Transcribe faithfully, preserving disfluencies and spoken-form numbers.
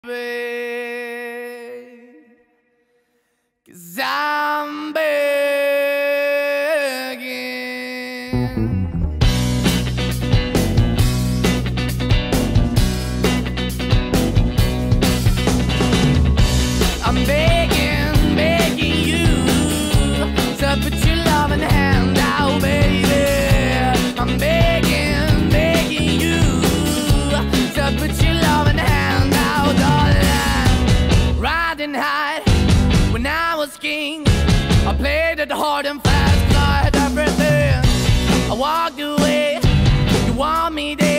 'Cause I'm begging. I'm begging, begging you to put your loving hand out, baby. I'm begging, begging you to put your loving hand out, darling. Riding high when I was king, I played it hard and fast, I had everything. I walked away, you want me there.